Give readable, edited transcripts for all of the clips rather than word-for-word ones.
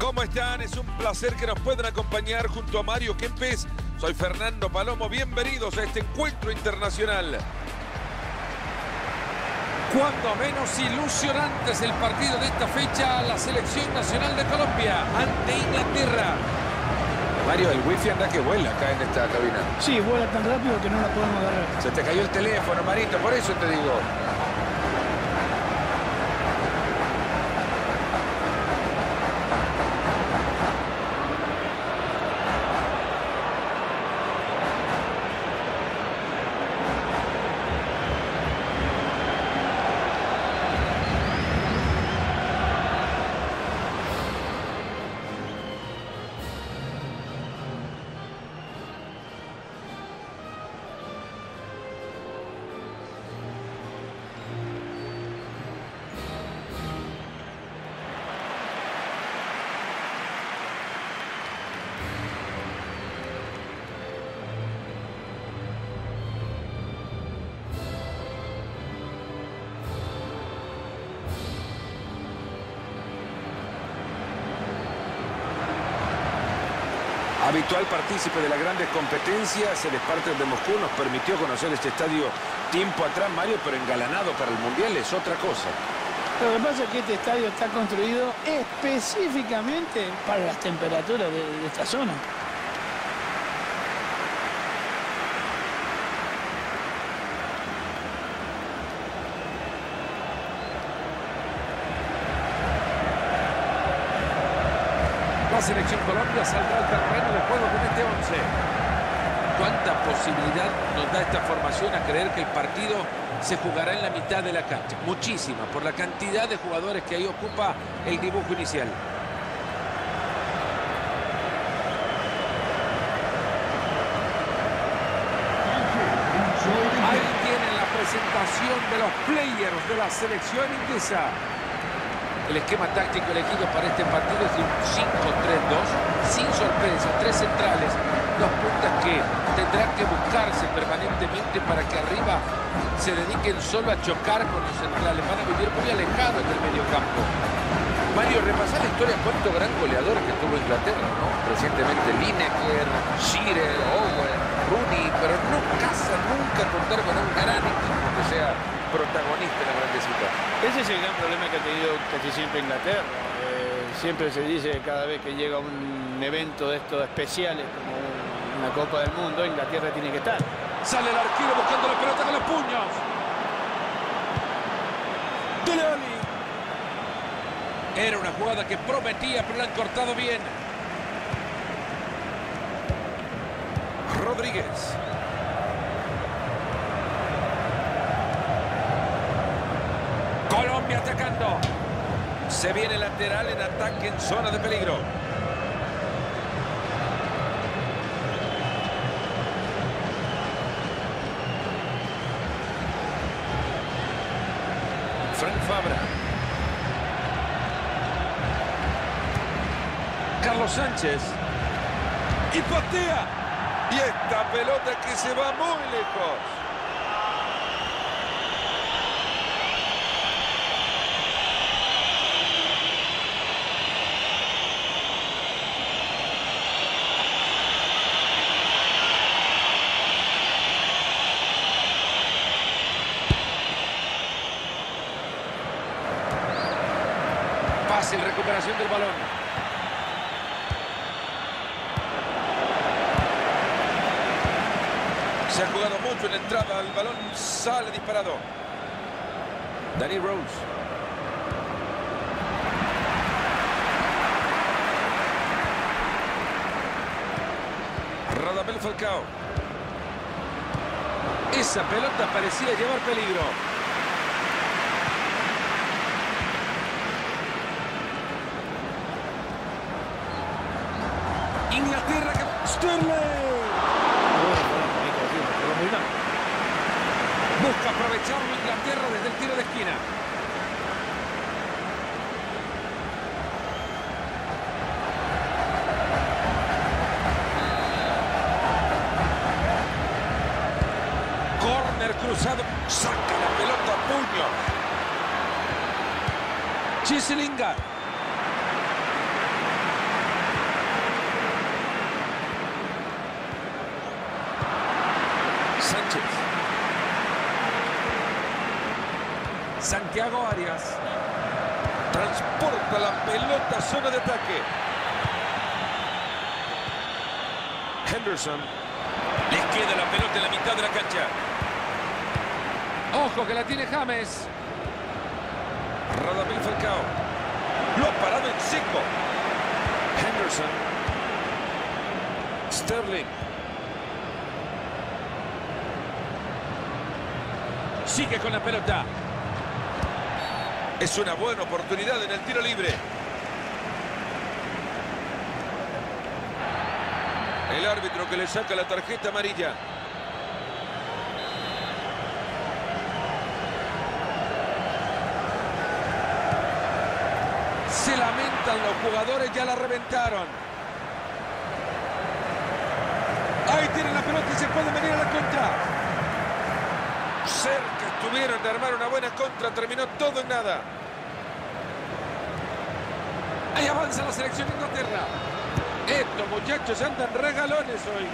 ¿Cómo están? Es un placer que nos puedan acompañar junto a Mario Kempes. Soy Fernando Palomo. Bienvenidos a este encuentro internacional. Cuando menos ilusionante es el partido de esta fecha, la selección nacional de Colombia ante Inglaterra. Mario, el wifi anda que vuela acá en esta cabina. Sí, vuela tan rápido que no la podemos agarrar. Se te cayó el teléfono, Marito, por eso te digo. Habitual partícipe de las grandes competencias, el Spartak de Moscú nos permitió conocer este estadio tiempo atrás, Mario, pero engalanado para el Mundial es otra cosa. Lo que pasa es que este estadio está construido específicamente para las temperaturas de esta zona. La selección Colombia saldrá al terreno de juego con este 11. ¿Cuánta posibilidad nos da esta formación a creer que el partido se jugará en la mitad de la cancha? Muchísima, por la cantidad de jugadores que ahí ocupa el dibujo inicial. Ahí tienen la presentación de los players de la selección inglesa. El esquema táctico elegido para este partido es de un 5-3-2, sin sorpresa, tres centrales, dos puntas que tendrán que buscarse permanentemente para que arriba se dediquen solo a chocar con los centrales. Van a vivir muy alejados del mediocampo. Mario, repasá la historia, cuánto gran goleador que tuvo Inglaterra, ¿no? Recientemente Lineker, Shearer, Owen, Rooney, pero no casa nunca contar con un gran equipo que sea protagonista en la grandecita. Ese es el gran problema que ha tenido casi siempre Inglaterra. Siempre se dice que cada vez que llega un evento de estos especiales, como una Copa del Mundo, Inglaterra tiene que estar. Sale el arquero buscando la pelota con los puños. Dele Alli. Era una jugada que prometía, pero la han cortado bien. Rodríguez. Colombia atacando. Se viene lateral en ataque en zona de peligro. Frank Fabra. Carlos Sánchez. Y patea. Y esta pelota que se va muy lejos. Fácil recuperación del balón. Se ha jugado mucho en la entrada. El balón sale disparado. Danny Rose. Radamel Falcao. Esa pelota parecía llevar peligro. Inglaterra que... Sterling. Busca aprovecharlo Inglaterra desde el tiro de esquina. Córner cruzado. Saca la pelota a puño. Jesse Lingard. Sánchez. Santiago Arias. Transporta la pelota a zona de ataque. Henderson. Les queda la pelota en la mitad de la cancha. Ojo que la tiene James. Radamel Falcao. Lo ha parado en seco. Henderson. Sterling. Sigue con la pelota. Es una buena oportunidad en el tiro libre. El árbitro que le saca la tarjeta amarilla. Se lamentan los jugadores, ya la reventaron. Ahí tienen la pelota y se pueden venir a la contra. Cerca estuvieron de armar una buena contra, terminó todo en nada. Ahí avanza la selección de Inglaterra. Estos muchachos andan regalones hoy.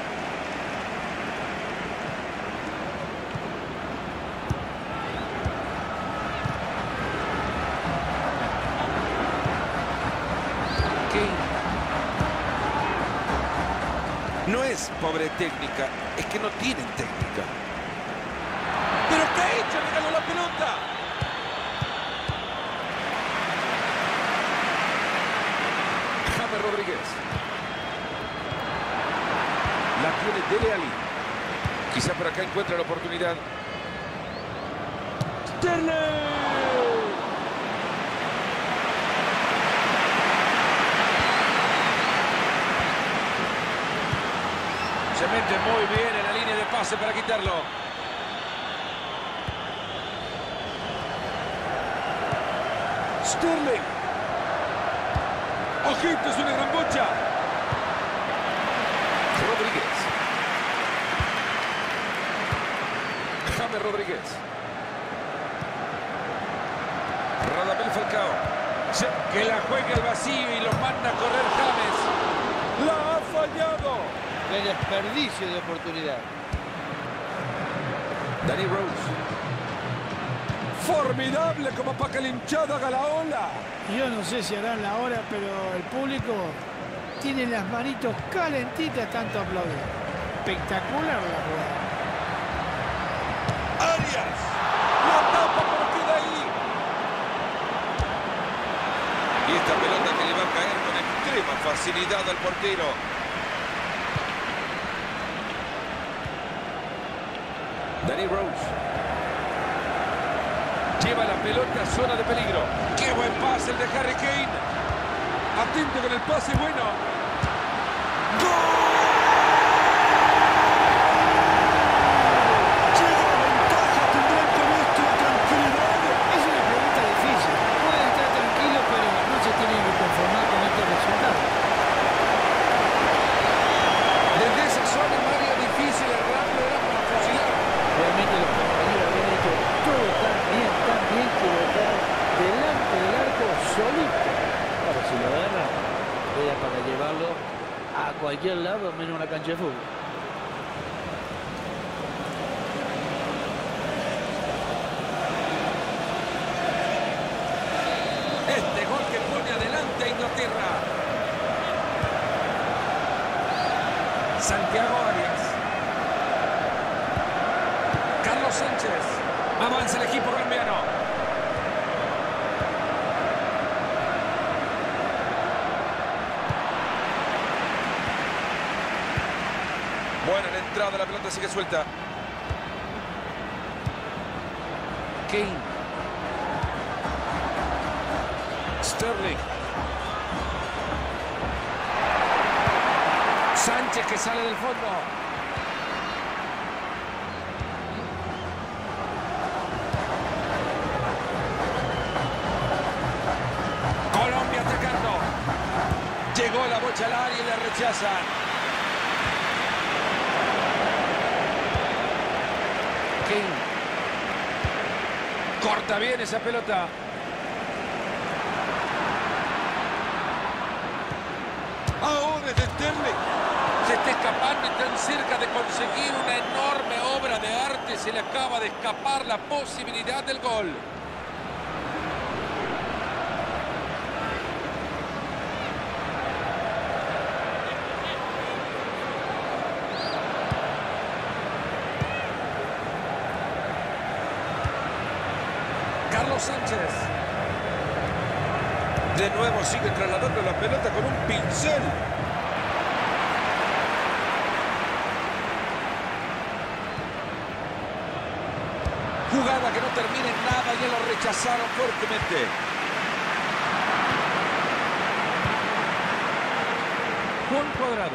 No es pobre técnica, es que no tienen técnica. ¿Pero qué ha hecho? Le ganó la pelota. James Rodríguez. La tiene Dele Alli. Quizá por acá encuentra la oportunidad. Sterling. Se mete muy bien en la línea de pase para quitarlo. Sterling. Ojito, es una gran bocha. Rodríguez. James Rodríguez. Radamel Falcao. Que la juegue al vacío y lo manda a correr James. ¡La ha fallado! ¡Qué desperdicio de oportunidad! Danny Rose. Formidable como para que la hinchada haga la ola. Yo no sé si harán la hora, pero el público tiene las manitos calentitas tanto aplaudir. Espectacular la jugada. Arias. La tapa, pero queda ahí. Y esta pelota que le va a caer con extrema facilidad al portero. Danny Rose. Lleva la pelota a zona de peligro. ¡Qué buen pase el de Harry Kane! Atento con el pase bueno. ¡Gol! Llega la ventaja, tendrán con esto la tranquilidad. Es una pregunta difícil. Pueden estar tranquilos, pero no se tienen que conformar con este resultado. Desde esa zona en área difícil, el rápido era para fusilar. Realmente los compañeros habían hecho todo tan bien que botar delante del arco solito. Claro, si lo agarra, era para llevarlo a cualquier lado menos una cancha de fútbol. Este gol que pone adelante a Inglaterra. Santiago Arias. Carlos Sánchez. Avanza el equipo colombiano. Buena la entrada, la pelota sigue suelta. Kane. Sterling. Sánchez que sale del fondo. Colombia atacando. Llegó la bocha al área y le rechazan. Kane. Corta bien esa pelota. Ahora es de Sterling. Se está escapando y tan cerca de conseguir una enorme obra de arte. Se le acaba de escapar la posibilidad del gol. Carlos Sánchez. De nuevo sigue trasladando la pelota con un pincel. Jugada que no termina en nada, ya lo rechazaron fuertemente. Juan Cuadrado.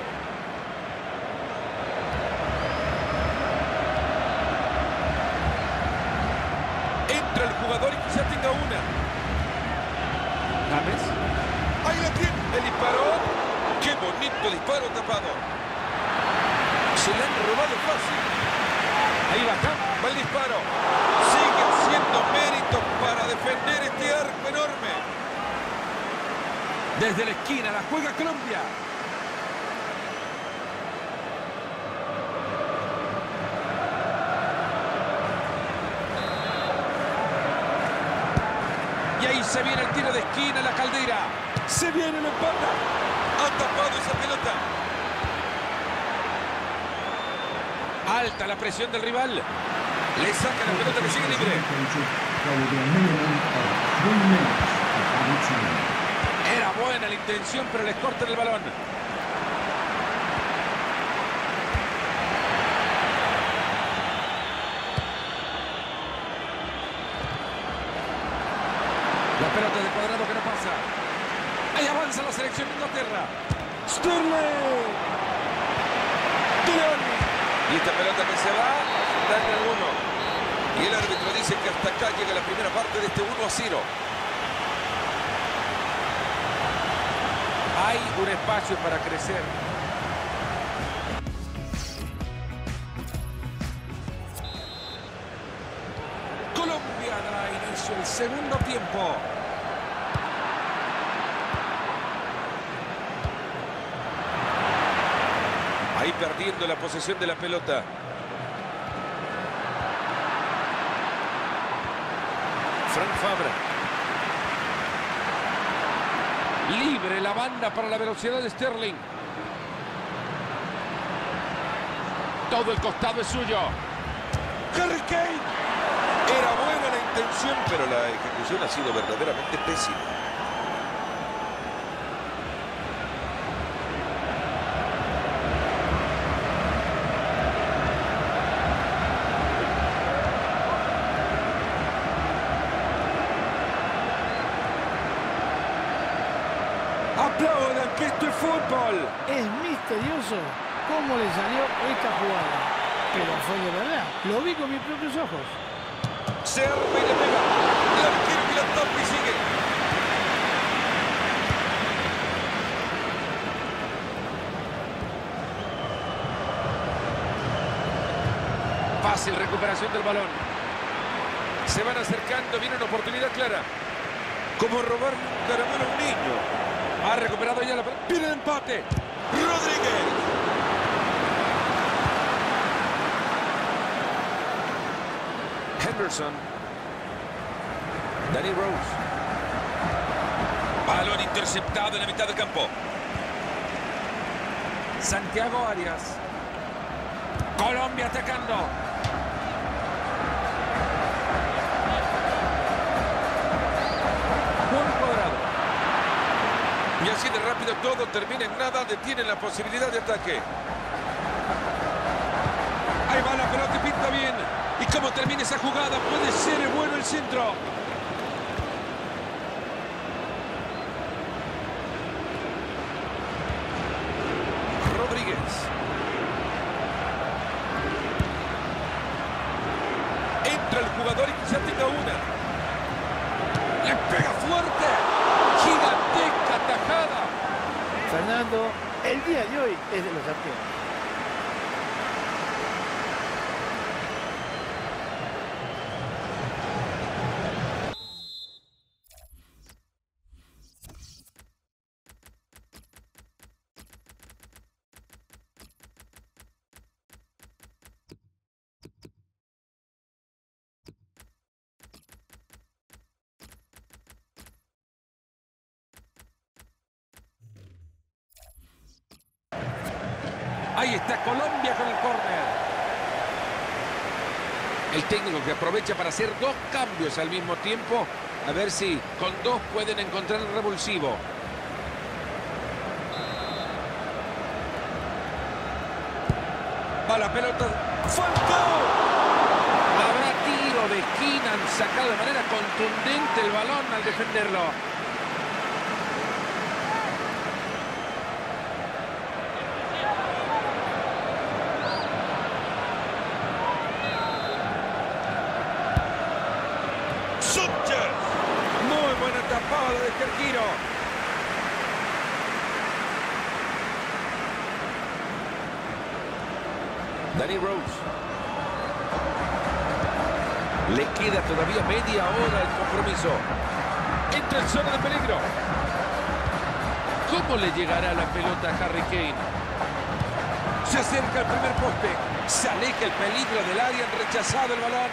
Entra el jugador y quizá tenga una. James. Ahí la tiene. El disparo. Qué bonito disparo tapado. Se le han robado fácil. Ahí va acá. Va el disparo. Siguen siendo méritos para defender este arco enorme. Desde la esquina la juega Colombia. Y ahí se viene el tiro de esquina, la Caldera. Se viene el empate. Ha tapado esa pelota. Alta la presión del rival. Le saca la pelota que sigue libre. Era buena la intención, pero les cortan el balón. La pelota de Cuadrado que no pasa. Ahí avanza la selección de Inglaterra. Sterling. Y esta pelota que se va, sin daño alguno. Y el árbitro dice que hasta acá llega la primera parte de este 1-0. Hay un espacio para crecer. Colombia da inicio al segundo tiempo. Ahí perdiendo la posesión de la pelota. Frank Fabra. Libre la banda para la velocidad de Sterling. Todo el costado es suyo. Harry Kane. Era buena la intención, pero la ejecución ha sido verdaderamente pésima. ¡Aplaudan que esto es fútbol! Es misterioso cómo le salió esta jugada. Pero fue de verdad. Lo vi con mis propios ojos. Se arma y le pega. El arquero que la tapa y sigue. Fácil recuperación del balón. Se van acercando, viene una oportunidad clara. Como robar un caramelo a un niño. Ha recuperado ya la pelota. Viene el empate. Rodríguez. Henderson. Danny Rose. Balón interceptado en la mitad del campo. Santiago Arias. Colombia atacando. Juan Cuadrado. Y así de rápido todo termina en nada. Detienen la posibilidad de ataque. Ahí va la pelota y pinta bien. ¿Y cómo termina esa jugada? Puede ser bueno el centro. Rodríguez. Entra el jugador y quizá tenga una. Le pega fuerte. Gigantesca tajada. Fernando, el día de hoy es de los arqueros. Ahí está Colombia con el córner. El técnico que aprovecha para hacer 2 cambios al mismo tiempo. A ver si con 2 pueden encontrar el revulsivo. Va la pelota. ¡Falcao! Habrá tiro de esquina. Han sacado de manera contundente el balón al defenderlo. Muy buena tapada de Terquiro. Danny Rose. Le queda todavía media hora al compromiso. Entra en zona de peligro. ¿Cómo le llegará la pelota a Harry Kane? Se acerca al primer poste. Se aleja el peligro del área. Han rechazado el balón.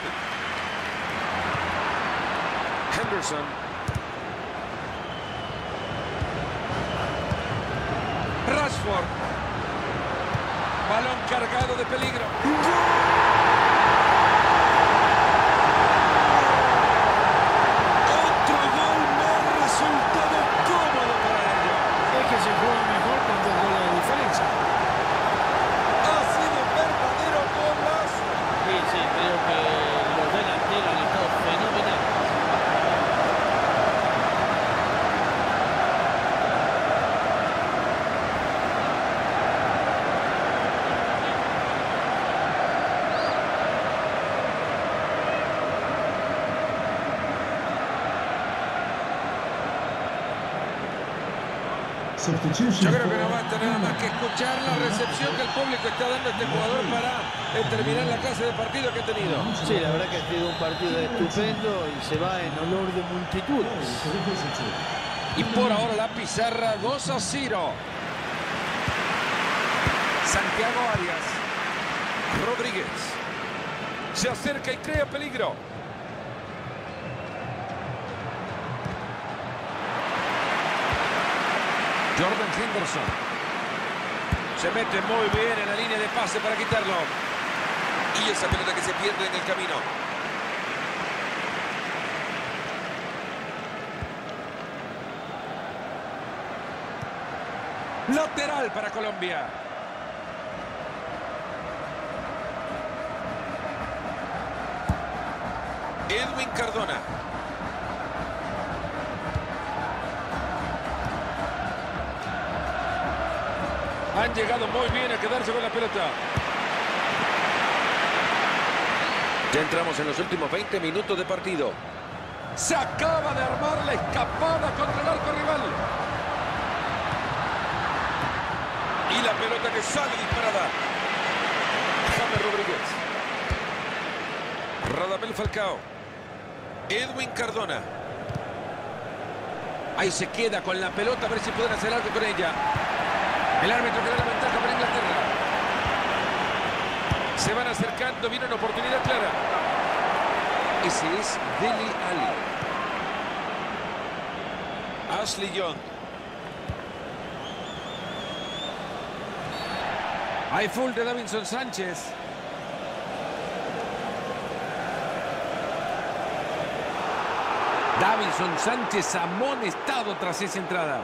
Henderson. Rashford. Balón cargado de peligro. Otro gol más, resultado cómodo para ellos. Es que se juega mejor con 2 goles de diferencia. Ha sido un verdadero golazo. Sí, sí, creo que los delanteros han estado fenomenales. Yo creo que no basta nada más que escuchar la recepción que el público está dando a este jugador para terminar la clase de partido que ha tenido. Sí, la verdad que ha sido un partido estupendo y se va en olor de multitudes. Y por ahora la pizarra 2-0. Santiago Arias. Rodríguez. Se acerca y crea peligro. Jordan Henderson. Se mete muy bien en la línea de pase para quitarlo. Y esa pelota que se pierde en el camino. Lateral para Colombia. Edwin Cardona. Han llegado muy bien a quedarse con la pelota. Ya entramos en los últimos 20 minutos de partido. Se acaba de armar la escapada contra el arco rival. Y la pelota que sale disparada. James Rodríguez. Radamel Falcao. Edwin Cardona. Ahí se queda con la pelota, a ver si pueden hacer algo con ella. El árbitro que da la ventaja para Inglaterra. Se van acercando, viene una oportunidad clara. Ese es Dele Alli. Ashley Young. Hay full de Davinson Sánchez. Davinson Sánchez amonestado tras esa entrada.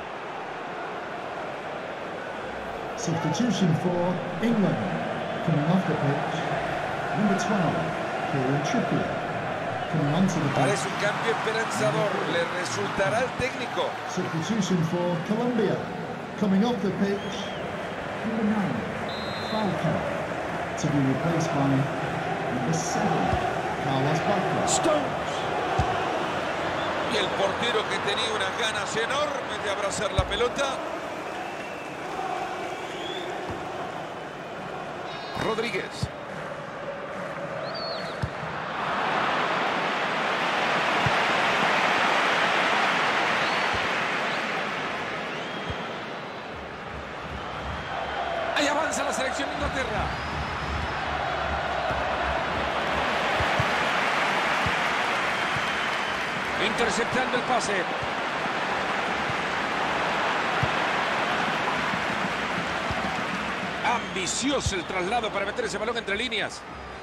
Substitution for England. Coming off the pitch, number 12, Kieran Trippier. Coming onto the pitch. Parece un cambio esperanzador. ¿Le resultará al técnico? Substitution for Colombia. Coming off the pitch, number 9, Falcao. To be replaced by number 7, Carlos Bacca. Stones. Y el portero que tenía unas ganas enormes de abrazar la pelota. Rodríguez. Ahí avanza la selección de Inglaterra. Interceptando el pase. Ambicioso el traslado para meter ese balón entre líneas.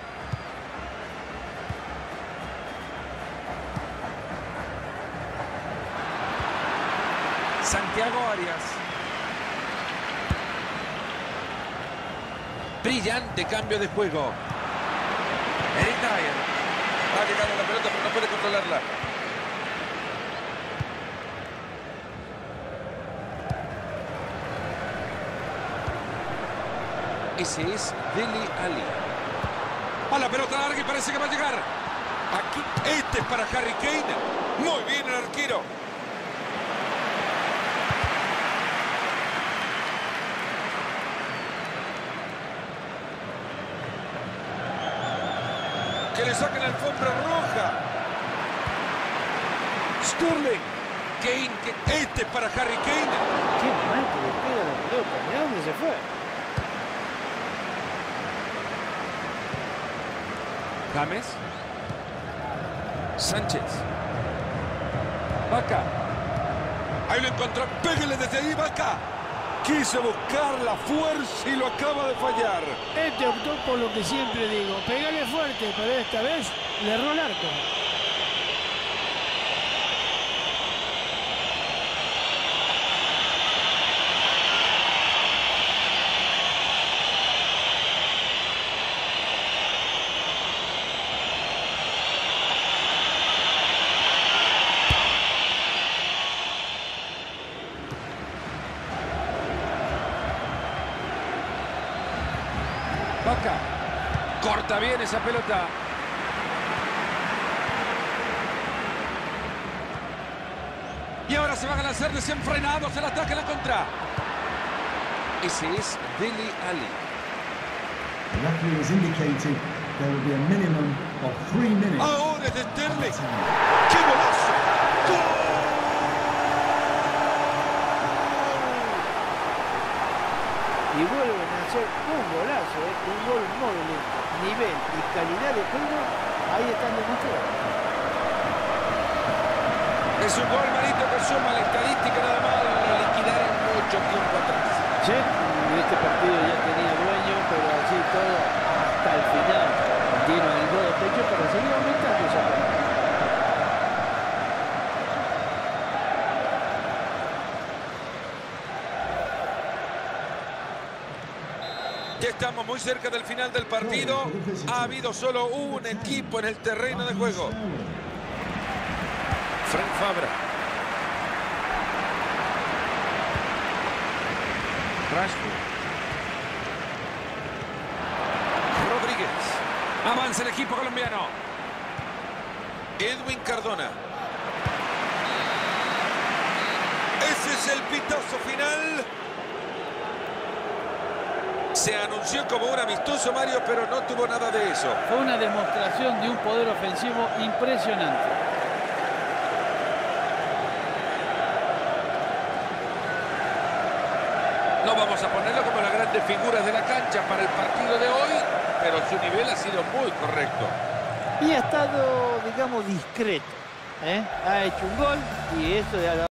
Santiago Arias. Brillante cambio de juego. Eric Dyer. Va llegando la pelota, pero no puede controlarla. Ese es Dele Alli. A la pelota larga y parece que va a llegar. Aquí, este es para Harry Kane. Muy bien el arquero. Que le saquen la alfombra roja. Sterling. Kane, que este es para Harry Kane. Qué mal que le pega la pelota. Mirá dónde se fue. James. Sánchez. Vaca. Ahí lo encontró. Pégale desde ahí, Vaca. Quiso buscar la fuerza y lo acaba de fallar. Este optó por lo que siempre digo. Pégale fuerte, pero esta vez le erró el arco. Vaca. Corta bien esa pelota. Y ahora se van a lanzar desenfrenados el ataque a la contra. Ese es Dele Alli. The referee has indicated there will be a minimum of 3 minutes. Ahora es de Sterling. ¡Qué golazo! ¡Gol! Y vuelven a hacer un golazo, un gol móvil, nivel y calidad de juego, ahí están demostrados. Es un gol, Marito, que suma la estadística nada más a liquidar en mucho tiempo atrás. Sí, este partido ya tenía dueño, pero así todo hasta el final. Dieron el gol de pecho para seguir aumentando esa pelota. Ya estamos muy cerca del final del partido. Ha habido solo un equipo en el terreno de juego. Frank Fabra. Rashford. Rodríguez. Avanza el equipo colombiano. Edwin Cardona. Ese es el pitazo final. Se anunció como un amistoso, Mario, pero no tuvo nada de eso. Fue una demostración de un poder ofensivo impresionante. No vamos a ponerlo como las grandes figuras de la cancha para el partido de hoy, pero su nivel ha sido muy correcto. Y ha estado, digamos, discreto. Ha hecho un gol y eso ya